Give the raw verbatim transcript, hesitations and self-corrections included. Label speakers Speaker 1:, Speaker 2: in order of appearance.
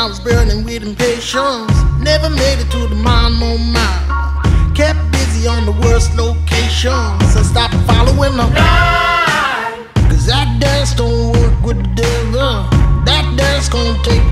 Speaker 1: was burning with impatience. Never made it to the mile, mile. Kept busy on the worst locations. I stopped following the line, cause that dance don't work with the devil. That dance gonna take